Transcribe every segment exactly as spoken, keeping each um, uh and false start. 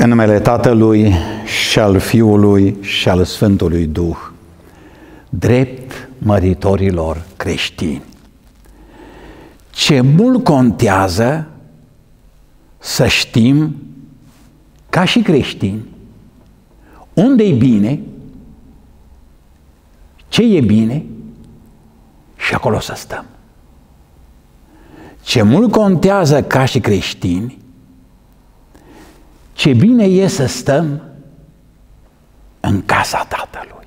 În numele Tatălui și al Fiului și al Sfântului Duh, drept măritorilor creștini. Ce mult contează să știm, ca și creștini, unde e bine, ce e bine și acolo să stăm. Ce mult contează ca și creștini, ce bine e să stăm în casa Tatălui.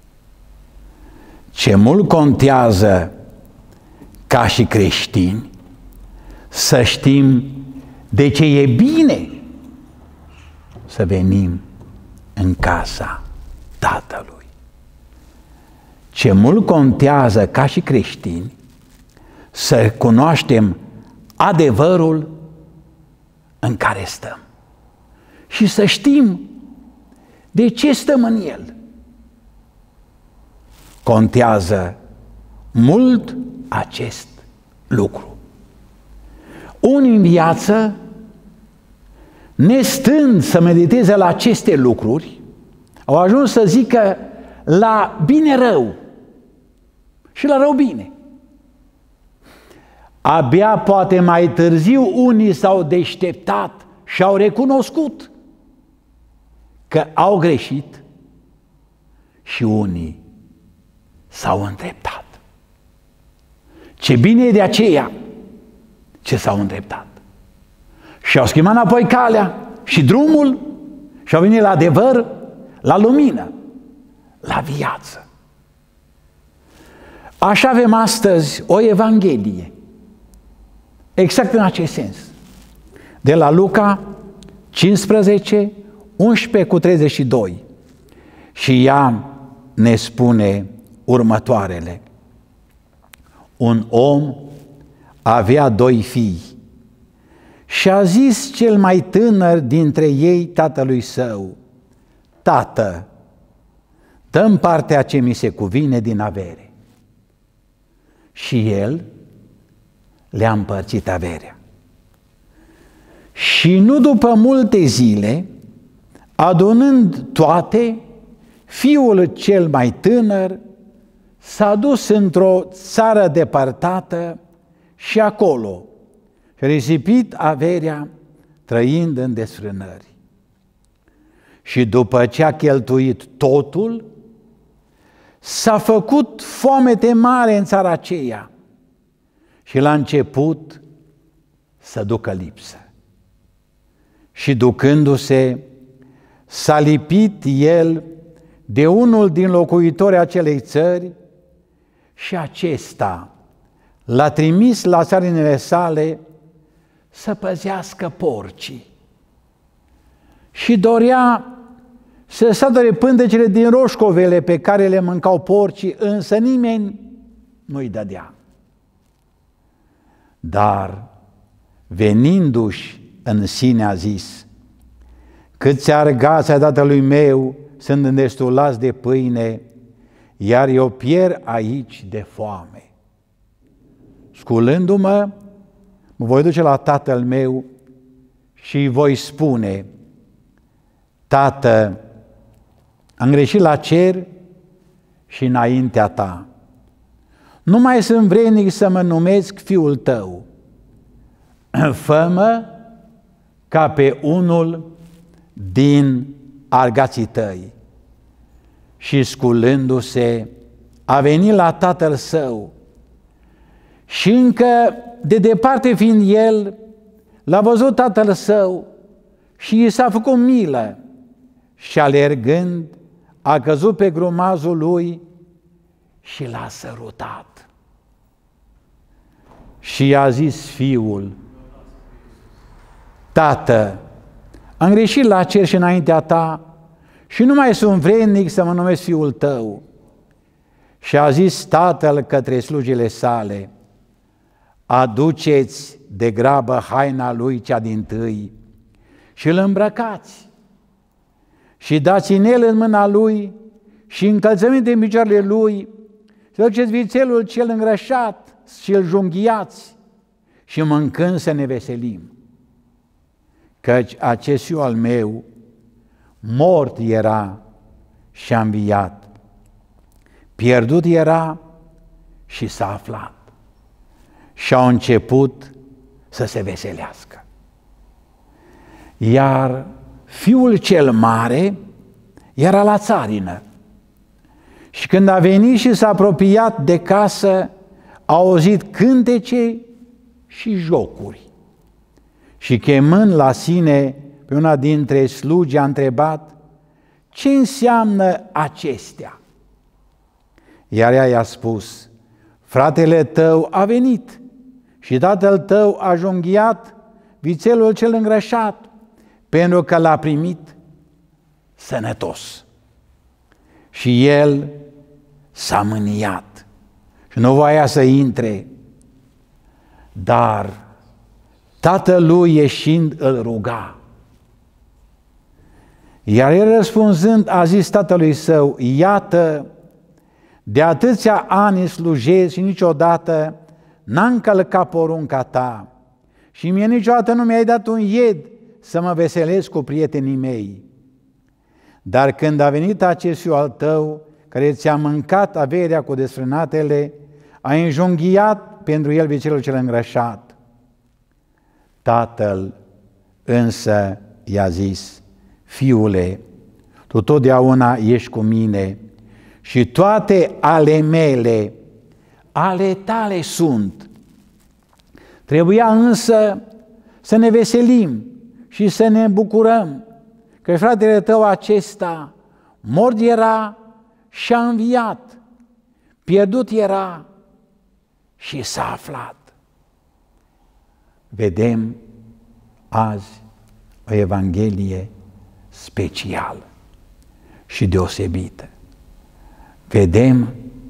Ce mult contează ca și creștini să știm de ce e bine să venim în casa Tatălui. Ce mult contează ca și creștini să cunoaștem adevărul în care stăm și să știm de ce stăm în el. Contează mult acest lucru. Unii în viață, nestând să mediteze la aceste lucruri, au ajuns să zică la bine rău și la rău bine. Abia poate mai târziu unii s-au deșteptat și au recunoscut că au greșit și unii s-au îndreptat. Ce bine e de aceea ce s-au îndreptat. Și au schimbat înapoi calea și drumul și au venit la adevăr, la lumină, la viață. Așa avem astăzi o Evanghelie, exact în acest sens. De la Luca cincisprezece, unsprezece cu treizeci și doi. Și ea ne spune următoarele. Un om avea doi fii și a zis cel mai tânăr dintre ei tatălui său: Tată, dă-mi partea ce mi se cuvine din avere. Și el le-a împărțit averea. Și nu după multe zile, adunând toate, fiul cel mai tânăr s-a dus într-o țară depărtată și acolo și-a risipit averea trăind în desfrânări. Și după ce a cheltuit totul, s-a făcut foamete mare în țara aceea și la început să ducă lipsă. Și ducându-se, s-a lipit el de unul din locuitorii acelei țări și acesta l-a trimis la țarinile sale să păzească porcii. Și dorea să sature pântecele din roșcovele pe care le mâncau porcii, însă nimeni nu-i dădea. Dar, venindu-și în sine, a zis: câți argați ai tatălui meu sunt îndestulați de pâine, iar eu pierd aici de foame. Sculându-mă, mă voi duce la tatăl meu și îi voi spune: Tată, am greșit la cer și înaintea ta. Nu mai sunt vrednic să mă numesc fiul tău. Fă-mă ca pe unul din argații tăi. Și sculându-se, a venit la tatăl său și încă de departe fiind el, l-a văzut tatăl său și i s-a făcut milă și alergând a căzut pe grumazul lui și l-a sărutat. Și i-a zis fiul: Tată, am greșit la cer și înaintea ta și nu mai sunt vrednic să mă numesc fiul tău. Și a zis tatăl către slugile sale: aduceți de grabă haina lui cea dintâi și îl îmbrăcați și dați inel în mâna lui și încălțăminte în picioarele lui, să duceți vițelul cel îngrășat și îl junghiați și mâncând să ne veselim. Căci acest fiu al meu mort era și a înviat, pierdut era și s-a aflat. Și au început să se veselească. Iar fiul cel mare era la țarină. Și când a venit și s-a apropiat de casă, a auzit cântece și jocuri. Și chemând la sine pe una dintre slugi, a întrebat: ce înseamnă acestea? Iar ea i-a spus: fratele tău a venit și tatăl tău a junghiat vițelul cel îngrășat, pentru că l-a primit sănătos. Și el s-a mâniat și nu voia să intre, dar tatălui ieșind îl ruga. Iar el răspunzând a zis tatălui său: iată, de atâția ani slujesc și niciodată n-am încălcat porunca ta și mie niciodată nu mi-ai dat un ied să mă veselesc cu prietenii mei. Dar când a venit acest fiu al tău, care ți-a mâncat averea cu desfrânatele, ai înjunghiat pentru el vițelul cel îngrășat. Tatăl însă i-a zis: fiule, tu totdeauna ești cu mine și toate ale mele, ale tale sunt. Trebuia însă să ne veselim și să ne bucurăm că fratele tău acesta mort era și a înviat, pierdut era și s-a aflat. Vedem azi o Evanghelie specială și deosebită. Vedem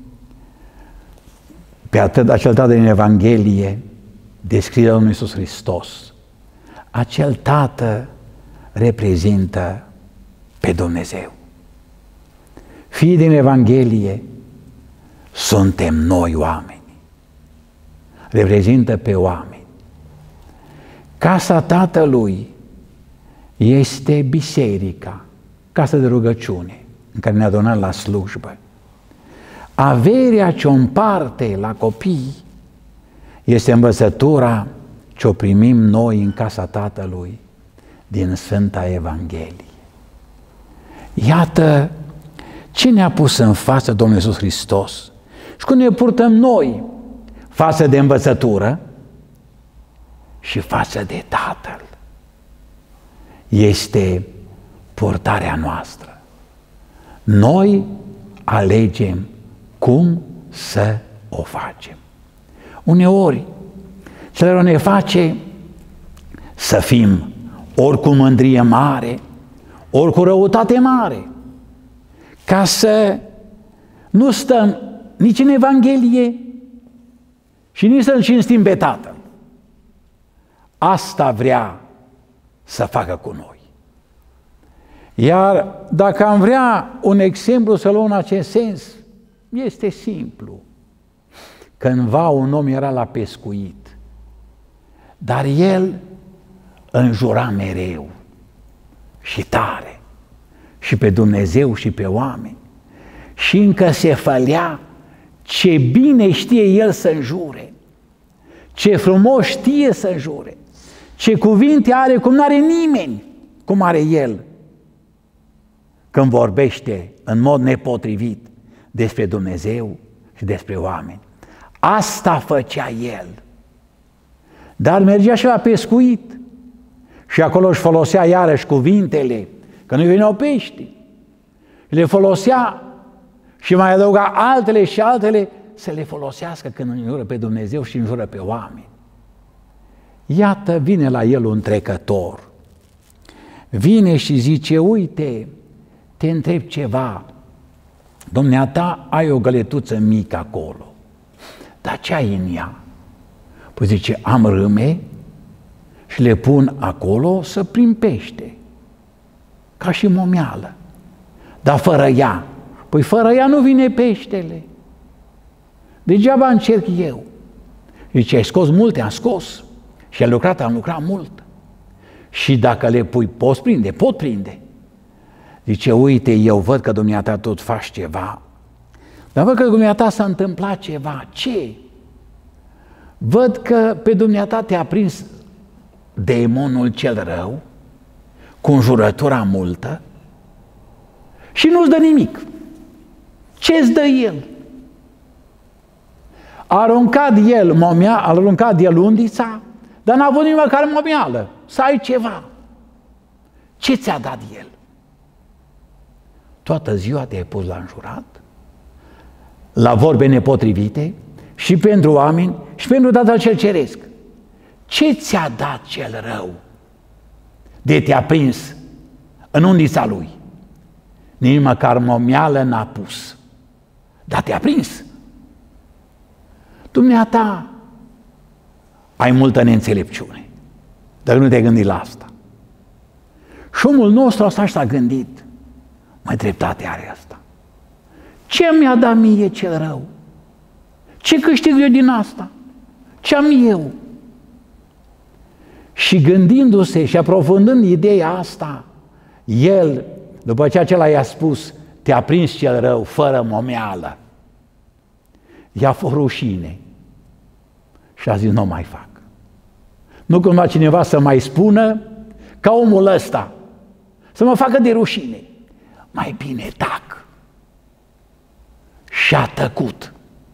pe atât acel tată din Evanghelie descrie Domnul Iisus Hristos. Acel tată reprezintă pe Dumnezeu. Fiii din Evanghelie suntem noi oameni. Reprezintă pe oameni. Casa Tatălui este biserica, casa de rugăciune, în care ne adunăm la slujbă. Averea ce o împarte la copii este învățătura ce o primim noi în casa Tatălui din Sfânta Evanghelie. Iată ce ne-a pus în față Domnul Iisus Hristos și cum ne purtăm noi față de învățătură și față de Tatăl. Este purtarea noastră. Noi alegem cum să o facem. Uneori, celor ne face să fim ori cu mândrie mare, ori cu răutate mare, ca să nu stăm nici în Evanghelie și nici să-L cinstim pe Tatăl. Asta vrea să facă cu noi. Iar dacă am vrea un exemplu să luăm în acest sens, este simplu. Cândva un om era la pescuit, dar el înjura mereu și tare și pe Dumnezeu și pe oameni și încă se fălea ce bine știe el să înjure, ce frumos știe să înjure, ce cuvinte are cum n-are nimeni, cum are el când vorbește în mod nepotrivit despre Dumnezeu și despre oameni. Asta făcea el. Dar mergea și la pescuit și acolo își folosea iarăși cuvintele, că nu-i veneau pești. Le folosea și mai adăuga altele și altele să le folosească când înjură pe Dumnezeu și înjură pe oameni. Iată, vine la el un trecător. Vine și zice: uite, te întreb ceva. Dumneata, ai o găletuță mică acolo. Dar ce ai în ea? Păi zice: am râme și le pun acolo să prind pește, ca și momeală. Dar fără ea, păi fără ea nu vine peștele. Degeaba încerc eu. Zice: ai scos multe? Am scos. Și am lucrat, am lucrat mult. Și dacă le pui, poți prinde? Pot prinde. Zice, uite, eu văd că dumneata tot faci ceva, dar văd că dumneata s-a întâmplat ceva. Ce? Văd că pe dumneata te-a prins demonul cel rău, cu înjurătura multă, și nu-ți dă nimic. Ce-ți dă el? A aruncat el, momia, a aruncat el undița, dar n-a avut nici măcar momială, să ai ceva. Ce ți-a dat el? Toată ziua te-ai pus la înjurat, la vorbe nepotrivite, și pentru oameni, și pentru Tatăl cel Ceresc. Ce ți-a dat cel rău de te-a prins în undița lui? Nici măcar momială n-a pus, dar te-a prins. Dumneata ai multă neînțelepciune, dar nu te-ai gândit la asta. Și omul nostru asta și s-a gândit, mai dreptate are asta. Ce mi-a dat mie cel rău? Ce câștig eu din asta? Ce am eu? Și gândindu-se și aprofundând ideea asta, el, după ce acela i-a spus, te-a prins cel rău fără momeală, i-a fost rușine și a zis, nu mai fac. Nu cumva cineva să mai spună ca omul ăsta, să mă facă de rușine. Mai bine tac. Și-a tăcut.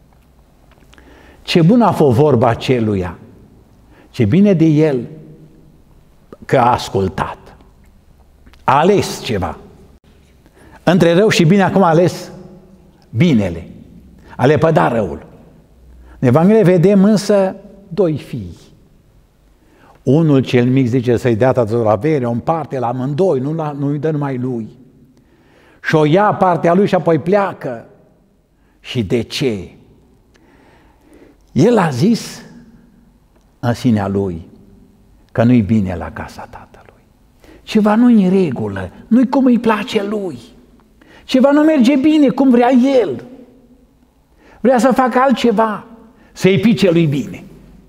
Ce bună a fost vorba aceluia, ce bine de el că a ascultat. A ales ceva. Între rău și bine acum a ales binele. A lepădat răul. În Evanghelie vedem însă doi fii. Unul cel mic zice să-i dea tatăl avere, o împarte la amândoi, nu la, nu-i dă numai lui. Și o ia partea lui și apoi pleacă. Și de ce? El a zis în sinea lui că nu-i bine la casa tatălui. Ceva nu-i în regulă, nu-i cum îi place lui. Ceva nu merge bine cum vrea el. Vrea să facă altceva, să-i pice lui bine.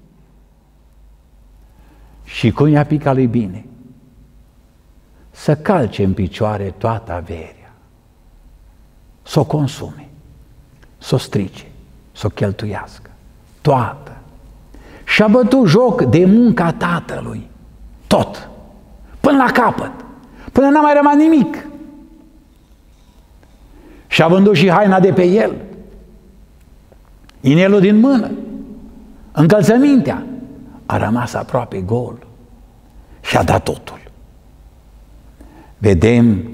Și cum i-a picat lui bine? Să calce în picioare toată averea, să o consume, să o strice, să o cheltuiască, toată. Și-a bătut joc de munca tatălui, tot, până la capăt, până n-a mai rămas nimic. Și-a vândut și haina de pe el, inelul din mână, încălțămintea, a rămas aproape gol și a dat totul. Vedem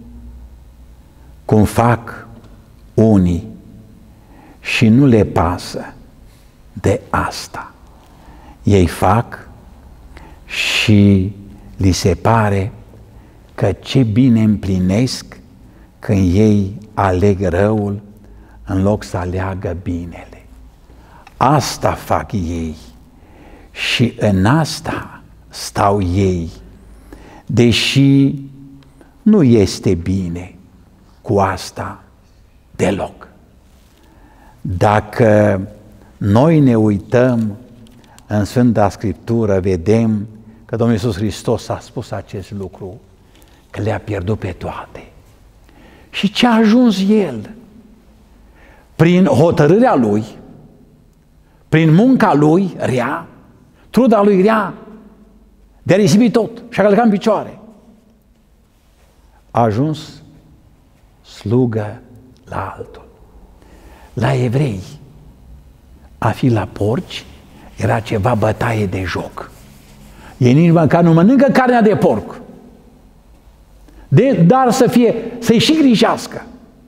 cum fac unii și nu le pasă de asta. Ei fac și li se pare că ce bine împlinesc când ei aleg răul în loc să aleagă binele. Asta fac ei și în asta stau ei, deși nu este bine cu asta deloc. Dacă noi ne uităm în Sfânta Scriptură, vedem că Domnul Iisus Hristos a spus acest lucru, că le-a pierdut pe toate. Și ce a ajuns El? Prin hotărârea Lui, prin munca Lui rea, truda Lui rea, de a risipi tot și a călcat în picioare. A ajuns slugă la altul. La evrei, a fi la porci era ceva bătaie de joc. Ei nici măcar nu mănâncă carnea de porc, de, dar să fie, să-i și grijească.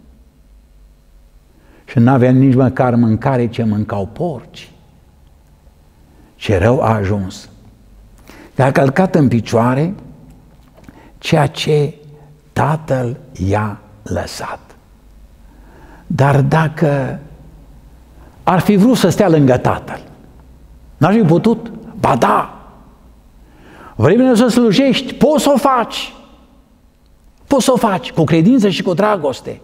Și n-avea nici măcar mâncare ce mâncau porci. Ce rău a ajuns. Le-a călcat în picioare ceea ce Tatăl i-a lăsat. Dar dacă ar fi vrut să stea lângă Tatăl, n-ar fi putut? Ba da! Vrei să slujești? Poți să o faci! Poți să o faci cu credință și cu dragoste.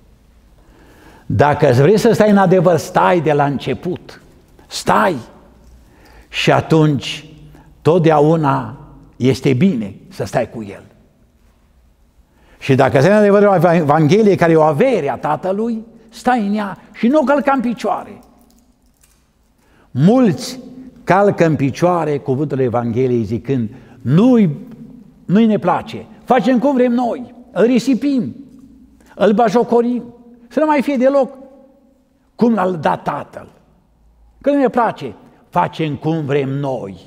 Dacă vrei să stai în adevăr, stai de la început. Stai! Și atunci totdeauna este bine să stai cu El. Și dacă se adevărul Evanghelie, care e o avere a Tatălui, stai în ea și nu călca în picioare. Mulți calcă în picioare cuvântul Evangheliei zicând, nu-i, nu-i ne place, facem cum vrem noi, îl risipim, îl bajocorim, să nu mai fie deloc cum l-a dat Tatăl. Că nu ne place, facem cum vrem noi.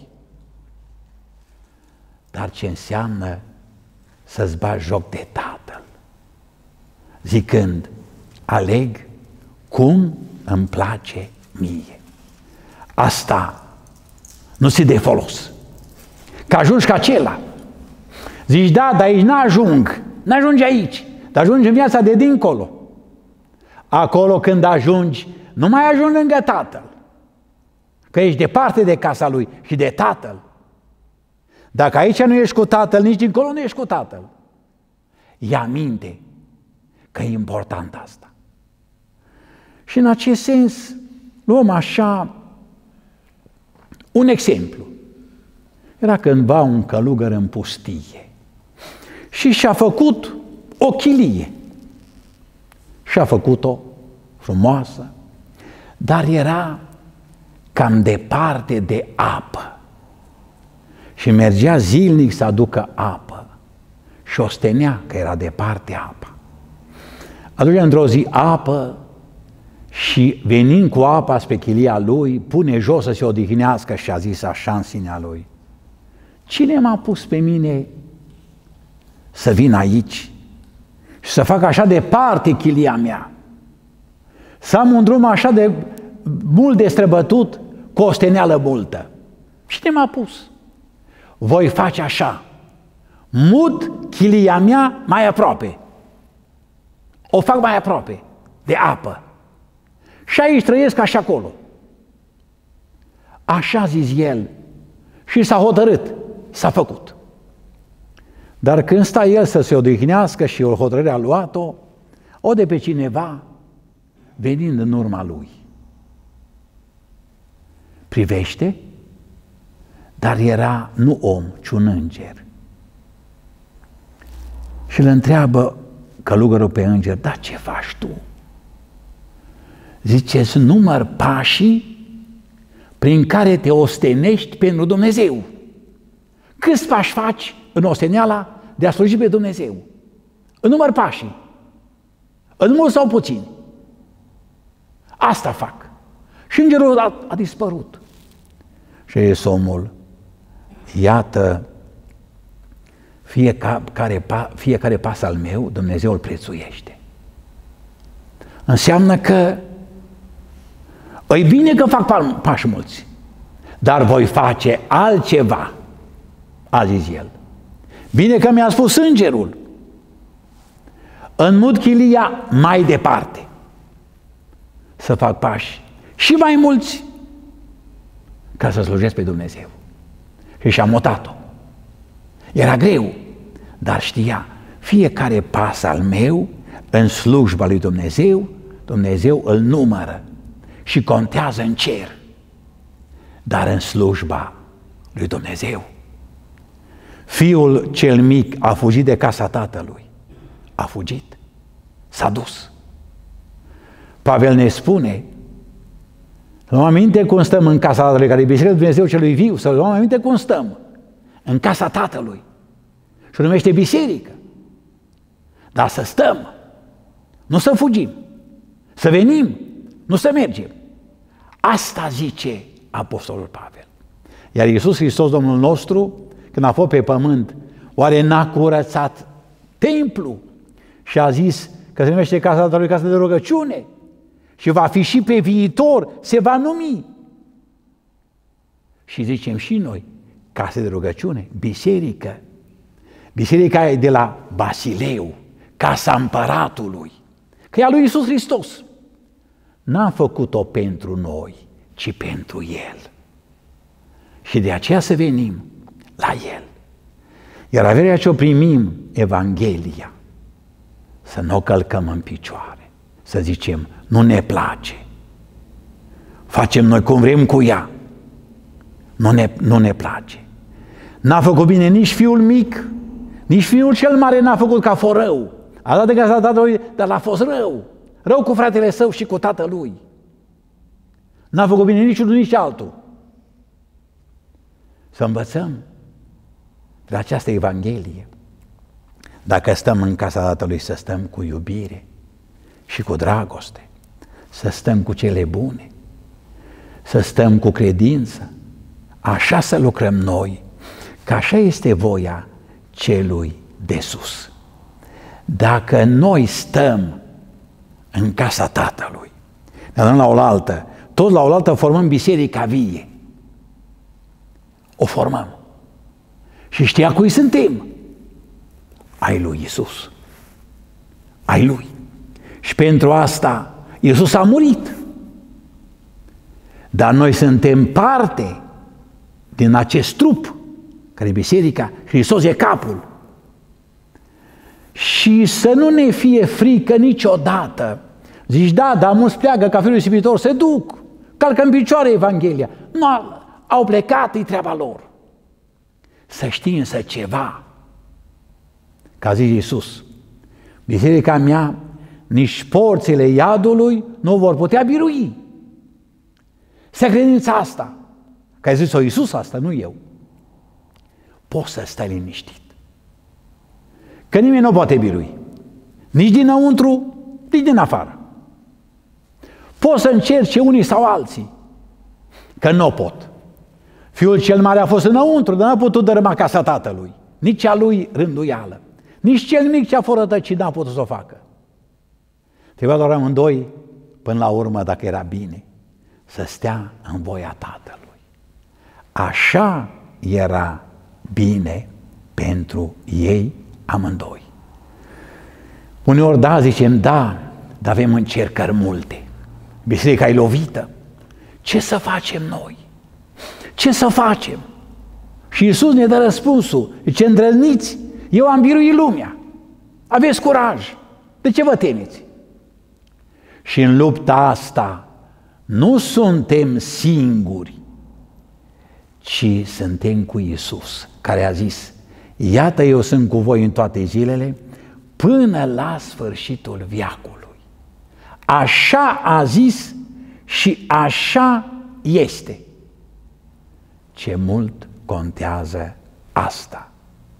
Dar ce înseamnă să-ți bagi joc de Tatăl? Zicând, aleg cum îmi place mie. Asta nu ți de folos. Că ajungi ca acela. Zici, da, dar aici n-ajung, n-ajungi aici, dar ajungi în viața de dincolo. Acolo când ajungi, nu mai ajungi lângă Tatăl, că ești departe de casa Lui și de Tatăl. Dacă aici nu ești cu Tatăl, nici dincolo nu ești cu Tatăl. Ia minte că e important asta. Și în acest sens luăm așa un exemplu. Era cândva un călugăr în pustie și și-a făcut o chilie. Și-a făcut-o frumoasă, dar era cam departe de apă. Și mergea zilnic să aducă apă și ostenea că era departe apa. Aduce într-o zi apă și venind cu apa spre chilia lui, pune jos să se odihnească și a zis așa în sinea lui, cine m-a pus pe mine să vin aici și să fac așa departe chilia mea? Să am un drum așa de mult de străbătut cu o steneală multă. Cine m-a pus? Voi face așa, mut chilia mea mai aproape. O fac mai aproape de apă. Și aici trăiesc ca și acolo. Așa zis el și s-a hotărât, s-a făcut. Dar când sta el să se odihnească și o hotărâre a luat-o, o de pe cineva venind în urma lui. Privește, dar era nu om, ci un înger. Și îl întreabă călugărul pe înger, dar ce faci tu? Zice, să număr pașii prin care te ostenești pentru Dumnezeu. Câți pași faci în osteneala de a sluji pe Dumnezeu? În număr pașii. În mult sau puțin. Asta fac. Și îngerul a, a dispărut. Și e omul, iată, fiecare, fiecare pas al meu, Dumnezeu îl prețuiește. Înseamnă că e bine că fac pași mulți, dar voi face altceva, a zis el. Bine că mi-a spus îngerul, înmut chilia mai departe, să fac pași și mai mulți, ca să slujesc pe Dumnezeu. Și și-a mutat-o. Era greu, dar știa, fiecare pas al meu în slujba lui Dumnezeu, Dumnezeu îl numără și contează în cer, dar în slujba lui Dumnezeu. Fiul cel mic a fugit de casa tatălui, a fugit, s-a dus. Pavel ne spune, să luăm aminte cum stăm în casa Tatălui, care e Biserica Dumnezeu celui viu, să luăm aminte cum stăm în casa Tatălui. Și o numește biserică. Dar să stăm, nu să fugim, să venim, nu să mergem. Asta zice Apostolul Pavel. Iar Iisus Hristos, Domnul nostru, când a fost pe pământ, oare n-a curățat templu și a zis că se numește casa Tatălui casă de rugăciune și va fi și pe viitor, se va numi. Și zicem și noi, casă de rugăciune, biserică. Biserica e de la Basileu, casa împăratului, că e a lui Iisus Hristos. N-am făcut-o pentru noi, ci pentru El. Și de aceea să venim la El. Iar averea ce o primim, Evanghelia, să nu o călcăm în picioare, să zicem, nu ne place, facem noi cum vrem cu ea, nu ne, nu ne place. N-a făcut bine nici fiul mic, Nici fiul cel mare n-a făcut ca fă rău. A dat de casa tatălui, dar l-a fost rău. Rău cu fratele său și cu tatălui. N-a făcut bine nici unul, nici altul. Să învățăm de această Evanghelie. Dacă stăm în casa Tatălui, să stăm cu iubire și cu dragoste, să stăm cu cele bune, să stăm cu credință, așa să lucrăm noi, că așa este voia celui de sus. Dacă noi stăm în casa Tatălui, ne dăm la oaltă, toți la oaltă formăm biserica vie. O formăm. Și știa cui suntem? Ai lui Iisus. Ai lui. Și pentru asta Iisus a murit. Dar noi suntem parte din acest trup, care e biserica, și Hristos e capul. Și să nu ne fie frică niciodată. Zici, da, dar mulți pleacă ca fiul risipitor, se duc, calcă în picioare Evanghelia. Nu, au plecat, e treaba lor. Să știi însă ceva, ca zice Iisus, biserica mea, nici porțile iadului nu vor putea birui. Să credința asta, că ai zis-o Iisus asta, nu eu. Poți să stai liniștit, că nimeni nu poate birui, nici dinăuntru, nici din afară. Poți să încerce unii sau alții, că nu pot. Fiul cel mare a fost înăuntru, dar n-a putut dărâma casa tatălui, nici a lui rânduială, nici cel mic ce-a fost rătăcit n-a putut să o facă. Trebuia doar amândoi, până la urmă, dacă era bine, să stea în voia Tatălui. Așa era bine pentru ei amândoi. Uneori da, zicem da, dar avem încercări multe. Biserica e lovită. Ce să facem noi? Ce să facem? Și Iisus ne dă răspunsul. Zice, îndrăzniți, eu am biruit lumea. Aveți curaj. De ce vă temeți? Și în lupta asta nu suntem singuri, ci suntem cu Iisus, care a zis, iată eu sunt cu voi în toate zilele, până la sfârșitul veacului. Așa a zis și așa este. Ce mult contează asta.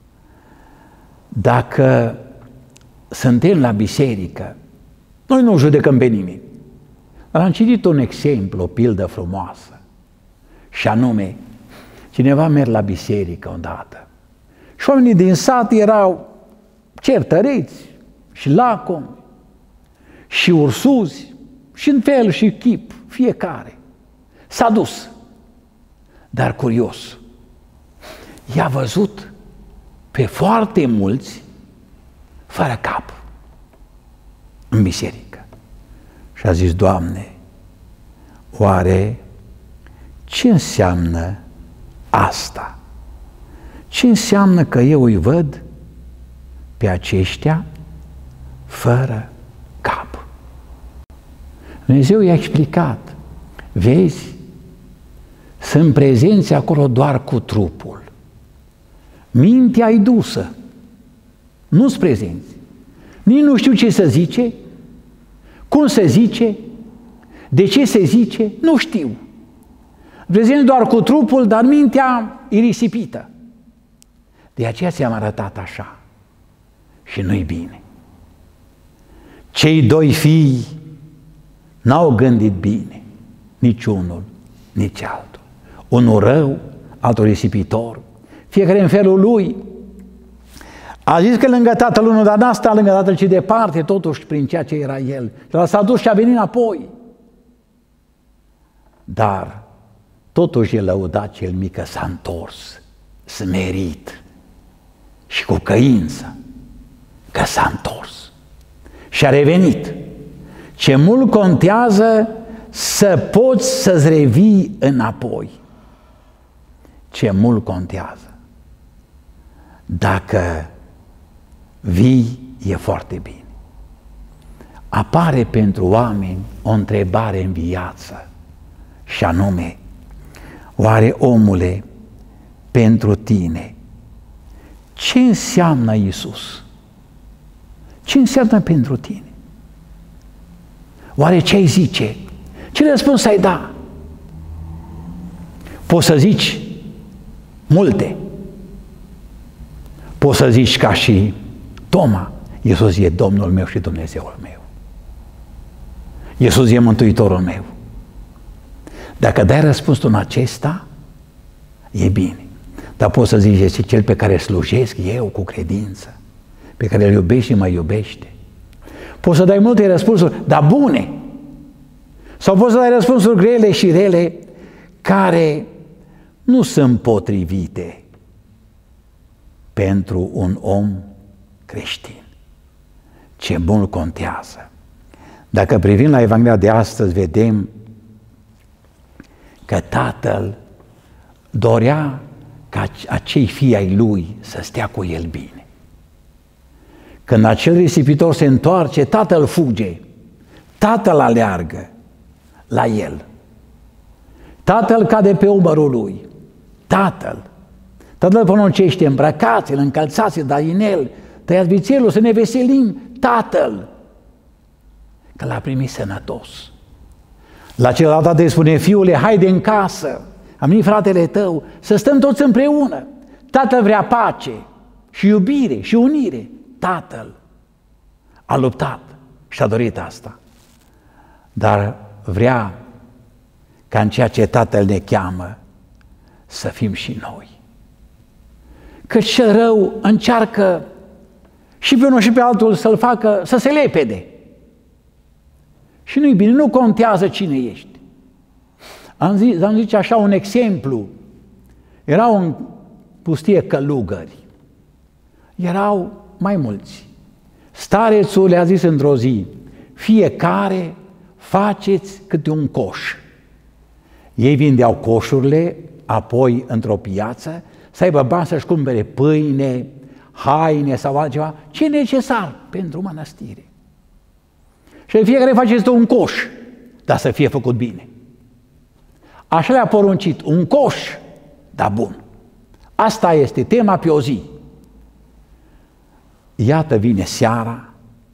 Dacă suntem la biserică, noi nu judecăm pe nimeni. Dar am citit un exemplu, o pildă frumoasă. Și anume, cineva merge la biserică odată. Și oamenii din sat erau certăreți și lacomi și ursuzi și în fel și chip, fiecare. S-a dus. Dar curios, i-a văzut pe foarte mulți fără cap în biserică. Și a zis, Doamne, oare ce înseamnă asta? Ce înseamnă că eu îi văd pe aceștia fără cap? Dumnezeu i-a explicat, vezi, sunt prezenți acolo doar cu trupul. Mintea-i dusă, nu-s prezenți. Nici nu știu ce să zice, cum se zice, de ce se zice, nu știu. Prezenți doar cu trupul, dar mintea e risipită. De aceea ți-am arătat așa și nu-i bine. Cei doi fii n-au gândit bine, nici unul, nici altul. Unul rău, altul risipitor, fiecare în felul lui. A zis că lângă tatăl unul, dar n-a stat lângă tatăl, ci departe, totuși prin ceea ce era el. S-a dus și a venit înapoi. Dar totuși e lăudat cel mic că s-a întors, smerit și cu căință, că s-a întors și a revenit. Ce mult contează să poți să-ți revii înapoi. Ce mult contează. Dacă vii, e foarte bine. Apare pentru oameni o întrebare în viață și anume, oare omule, pentru tine, Ce înseamnă Iisus? Ce înseamnă pentru tine? Oare ce ai zice? Ce răspuns ai da? Poți să zici multe. Poți să zici ca și Toma, Iisus e Domnul meu și Dumnezeul meu. Iisus e Mântuitorul meu. Dacă dai răspunsul în acesta, e bine. Dar poți să zici, este cel pe care îl slujesc eu cu credință, pe care îl iubești și mă iubește. Poți să dai multe răspunsuri, dar bune. Sau poți să dai răspunsuri grele și rele, care nu sunt potrivite pentru un om creștin. Ce mult contează. Dacă privim la Evanghelia de astăzi, vedem că Tatăl dorea ca acei fii ai lui să stea cu el bine. Când acel risipitor se întoarce, Tatăl fuge, Tatăl aleargă la el. Tatăl cade pe umărul lui. Tatăl. Tatăl poruncește, îmbrăcați-l, încălțați-l, dar în el, tăiați vițelul, să ne veselim. Tatăl. Că l-a primit sănătos. La celălalt dată îi spune, fiule, haide în casă, am venit fratele tău, să stăm toți împreună. Tatăl vrea pace și iubire și unire. Tatăl a luptat și a dorit asta. Dar vrea ca în ceea ce Tatăl ne cheamă să fim și noi. Că cel rău încearcă și pe unul și pe altul să-l facă să se lepede. Și nu-i bine, nu contează cine ești. Am zis, am zis așa un exemplu. Erau în pustie călugări. Erau mai mulți. Starețul le-a zis într-o zi, fiecare faceți câte un coș. Ei vindeau coșurile, apoi într-o piață, să aibă bani să-și cumpere pâine, haine sau altceva, ce e necesar pentru mănăstire. Și fiecare faceți un coș, dar să fie făcut bine. Așa le-a poruncit, un coș, dar bun. Asta este tema pe o zi. Iată vine seara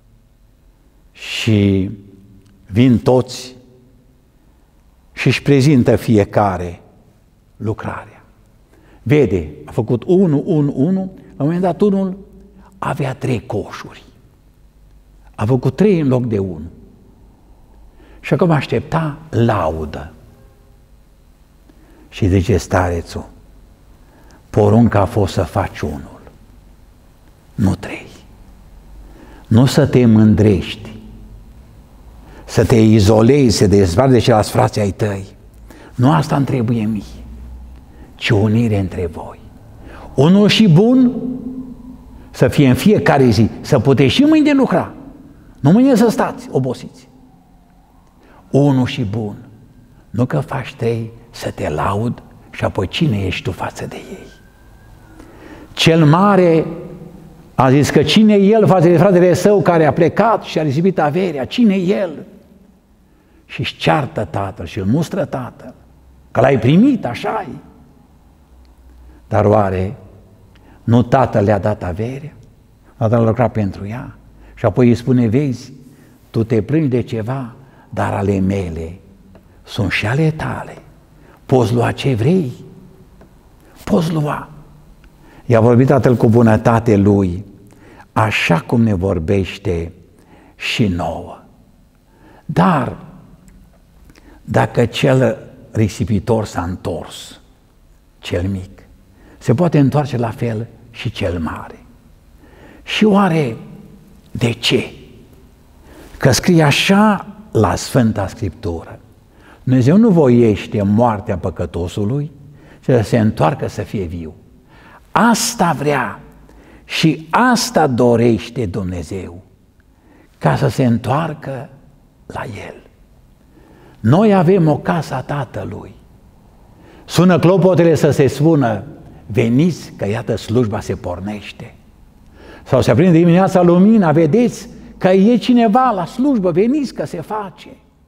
și vin toți și își prezintă fiecare lucrarea. Vede, a făcut unu, unu, unu, la un moment dat unul avea trei coșuri. A făcut trei în loc de unu. Și acum aștepta laudă. Și zice starețul, porunca a fost să faci unul, nu trei. Nu să te mândrești, să te izolezi, să te dezbarți de ceilalți frații ai tăi. Nu asta îmi trebuie mie, ci unire între voi. Unul și bun, să fie în fiecare zi, să puteți și mâine lucra. Nu mâine să stați obosiți. Unul și bun, nu că faci trei, să te laud și apoi cine ești tu față de ei? Cel mare a zis că cine e el față de fratele său care a plecat și a risipit averea? Cine e el? Și își ceartă tatăl și îl mustră tatăl, că l-ai primit, așa-i. Dar oare nu tatăl le-a dat averea? Tatăl a lucrat pentru ea și apoi îi spune, vezi, tu te plângi de ceva, dar ale mele sunt și ale tale. Poți lua ce vrei, poți lua. I-a vorbit Tatăl cu bunătate Lui, așa cum ne vorbește și nouă. Dar, dacă cel risipitor s-a întors, cel mic, se poate întoarce la fel și cel mare. Și oare de ce? Că scrie așa la Sfânta Scriptură. Dumnezeu nu voiește moartea păcătosului, ci să se întoarcă să fie viu. Asta vrea și asta dorește Dumnezeu, ca să se întoarcă la El. Noi avem o casă a Tatălui. Sună clopotele să se spună, veniți că iată slujba se pornește. Sau se aprinde dimineața lumina, vedeți că e cineva la slujbă, veniți că se face.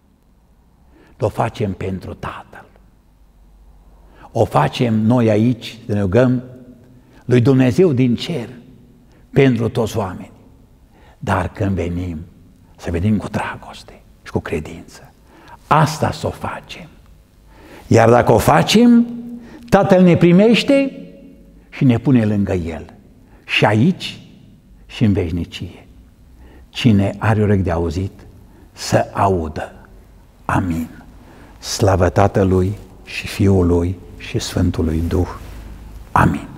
O facem pentru Tatăl. O facem noi aici, să ne rugăm lui Dumnezeu din cer pentru toți oamenii. Dar când venim, să venim cu dragoste și cu credință. Asta să o facem. Iar dacă o facem, Tatăl ne primește și ne pune lângă El. Și aici și în veșnicie. Cine are urechi de auzit, să audă. Amin. Slavă Tatălui și Fiului și Sfântului Duh. Amin.